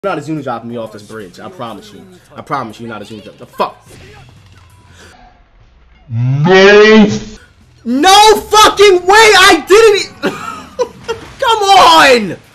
Not Izuna dropping me off this bridge. I promise you. I promise you, not Izuna dropping. The fuck? No. No fucking way! I didn't. Come on!